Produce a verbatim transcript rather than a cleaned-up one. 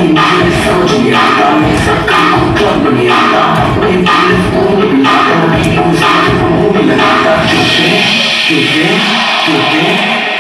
मुझे समझ नहीं आता, मैं सरकार को क्लब नहीं आता, मैं पुलिस को भी आता, मैं समझ को भी लगाता, चुपे चुपे चुपे